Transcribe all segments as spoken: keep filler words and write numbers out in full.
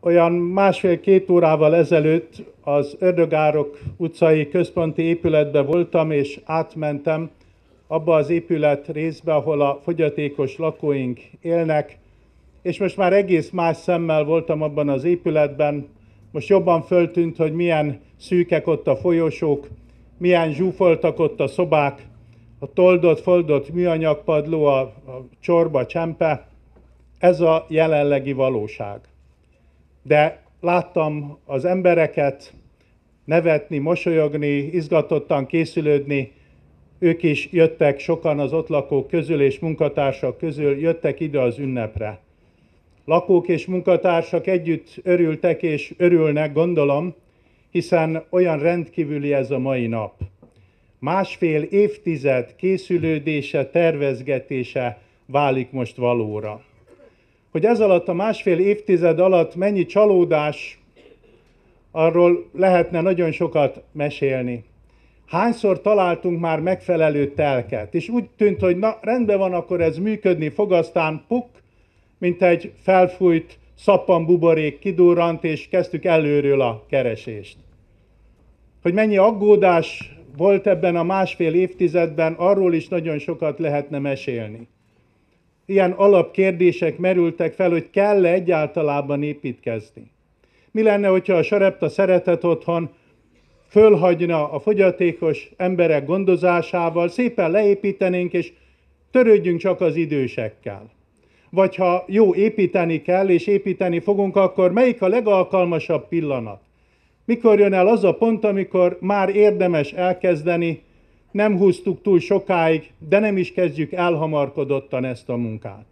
Olyan másfél-két órával ezelőtt az Ördögárok utcai központi épületben voltam, és átmentem abba az épület részbe, ahol a fogyatékos lakóink élnek, és most már egész más szemmel voltam abban az épületben. Most jobban föltűnt, hogy milyen szűkek ott a folyosók, milyen zsúfoltak ott a szobák, a toldott-foldott műanyagpadló, a, a csorba, csempe. Ez a jelenlegi valóság. De láttam az embereket nevetni, mosolyogni, izgatottan készülődni. Ők is jöttek, sokan az ott lakók közül és munkatársak közül jöttek ide az ünnepre. Lakók és munkatársak együtt örültek és örülnek, gondolom, hiszen olyan rendkívüli ez a mai nap. Másfél évtized készülődése, tervezgetése válik most valóra. Hogy ez alatt a másfél évtized alatt mennyi csalódás, arról lehetne nagyon sokat mesélni. Hányszor találtunk már megfelelő telket, és úgy tűnt, hogy na, rendben van, akkor ez működni fog, aztán puk, mint egy felfújt szappanbuborék kidurrant, és kezdtük előről a keresést. Hogy mennyi aggódás volt ebben a másfél évtizedben, arról is nagyon sokat lehetne mesélni. Ilyen alapkérdések merültek fel, hogy kell-e egyáltalában építkezni. Mi lenne, hogyha a Sarepta Szeretet Otthon fölhagyna a fogyatékos emberek gondozásával, szépen leépítenénk, és törődjünk csak az idősekkel. Vagy ha jó, építeni kell, és építeni fogunk, akkor melyik a legalkalmasabb pillanat? Mikor jön el az a pont, amikor már érdemes elkezdeni, nem húztuk túl sokáig, de nem is kezdjük elhamarkodottan ezt a munkát.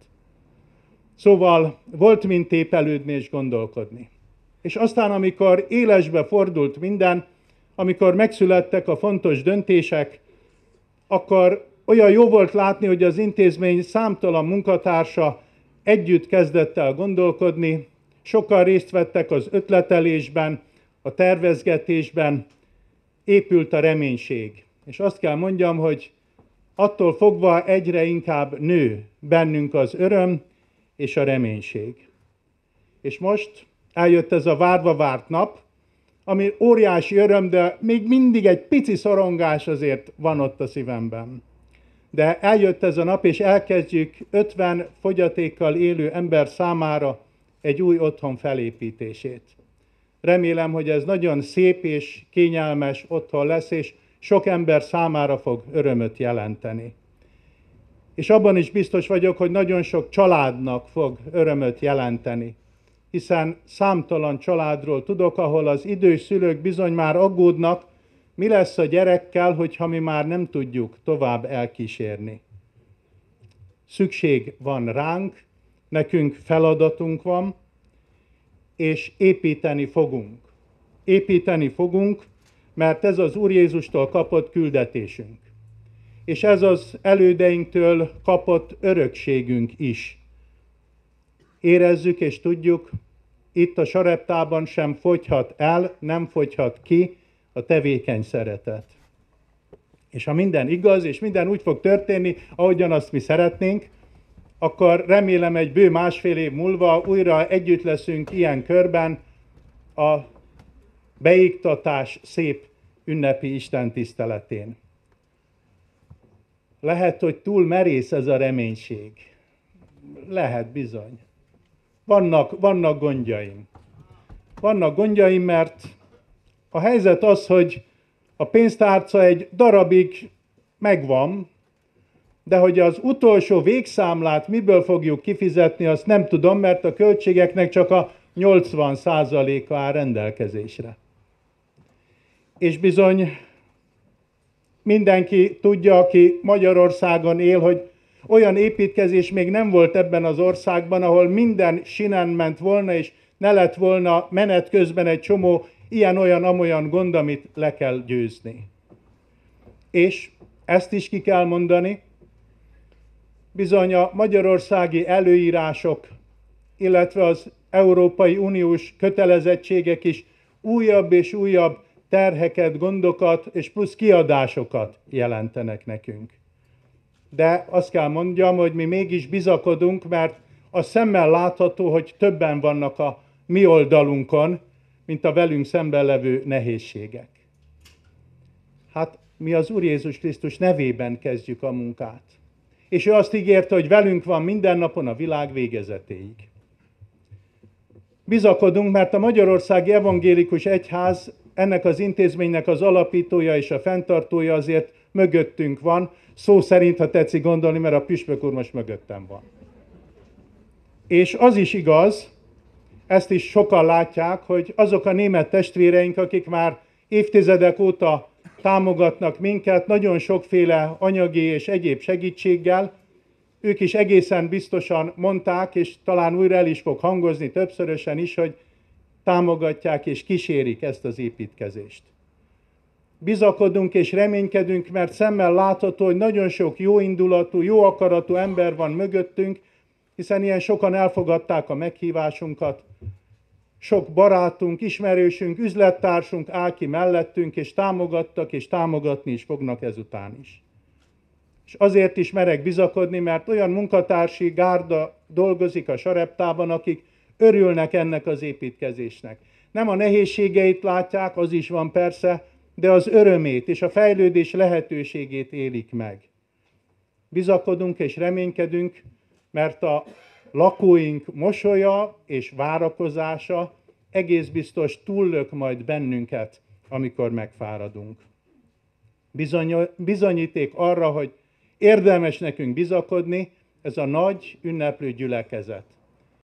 Szóval volt mint tépelődni és gondolkodni. És aztán, amikor élesbe fordult minden, amikor megszülettek a fontos döntések, akkor olyan jó volt látni, hogy az intézmény számtalan munkatársa együtt kezdett el gondolkodni, sokan részt vettek az ötletelésben, a tervezgetésben, épült a reménység. És azt kell mondjam, hogy attól fogva egyre inkább nő bennünk az öröm és a reménység. És most eljött ez a várva várt nap, ami óriási öröm, de még mindig egy pici szorongás azért van ott a szívemben. De eljött ez a nap, és elkezdjük ötven fogyatékkal élő ember számára egy új otthon felépítését. Remélem, hogy ez nagyon szép és kényelmes otthon lesz, és sok ember számára fog örömöt jelenteni. És abban is biztos vagyok, hogy nagyon sok családnak fog örömöt jelenteni, hiszen számtalan családról tudok, ahol az idős szülők bizony már aggódnak, mi lesz a gyerekkel, hogyha mi már nem tudjuk tovább elkísérni. Szükség van ránk, nekünk feladatunk van, és építeni fogunk. Építeni fogunk, mert ez az Úr Jézustól kapott küldetésünk. És ez az elődeinktől kapott örökségünk is. Érezzük és tudjuk, itt a Sareptában sem fogyhat el, nem fogyhat ki a tevékeny szeretet. És ha minden igaz, és minden úgy fog történni, ahogyan azt mi szeretnénk, akkor remélem egy bő másfél év múlva újra együtt leszünk ilyen körben a beiktatás szép ünnepi Isten tiszteletén. Lehet, hogy túl merész ez a reménység. Lehet bizony. Vannak, vannak gondjaim. Vannak gondjaim, mert a helyzet az, hogy a pénztárca egy darabig megvan, de hogy az utolsó végszámlát miből fogjuk kifizetni, azt nem tudom, mert a költségeknek csak a nyolcvan százaléka áll rendelkezésre. És bizony mindenki tudja, aki Magyarországon él, hogy olyan építkezés még nem volt ebben az országban, ahol minden sinen ment volna, és ne lett volna menet közben egy csomó ilyen-olyan-amolyan gond, amit le kell győzni. És ezt is ki kell mondani, bizony a magyarországi előírások, illetve az Európai Uniós kötelezettségek is újabb és újabb terheket, gondokat és plusz kiadásokat jelentenek nekünk. De azt kell mondjam, hogy mi mégis bizakodunk, mert a szemmel látható, hogy többen vannak a mi oldalunkon, mint a velünk szemben levő nehézségek. Hát mi az Úr Jézus Krisztus nevében kezdjük a munkát. És ő azt ígérte, hogy velünk van minden napon a világ végezetéig. Bizakodunk, mert a Magyarországi Evangélikus Egyház, ennek az intézménynek az alapítója és a fenntartója azért mögöttünk van, szó szerint, ha tetszik gondolni, mert a püspök úr most mögöttem van. És az is igaz, ezt is sokan látják, hogy azok a német testvéreink, akik már évtizedek óta támogatnak minket, nagyon sokféle anyagi és egyéb segítséggel, ők is egészen biztosan mondták, és talán újra el is fog hangozni többszörösen is, hogy támogatják és kísérik ezt az építkezést. Bizakodunk és reménykedünk, mert szemmel látható, hogy nagyon sok jóindulatú, jó akaratú ember van mögöttünk, hiszen ilyen sokan elfogadták a meghívásunkat. Sok barátunk, ismerősünk, üzlettársunk áll ki mellettünk, és támogattak, és támogatni is fognak ezután is. És azért is merek bizakodni, mert olyan munkatársi gárda dolgozik a Sareptában, akik örülnek ennek az építkezésnek. Nem a nehézségeit látják, az is van persze, de az örömét és a fejlődés lehetőségét élik meg. Bizakodunk és reménykedünk, mert a lakóink mosolya és várakozása egész biztos túllök majd bennünket, amikor megfáradunk. Bizony, bizonyíték arra, hogy érdemes nekünk bizakodni, ez a nagy ünneplő gyülekezet.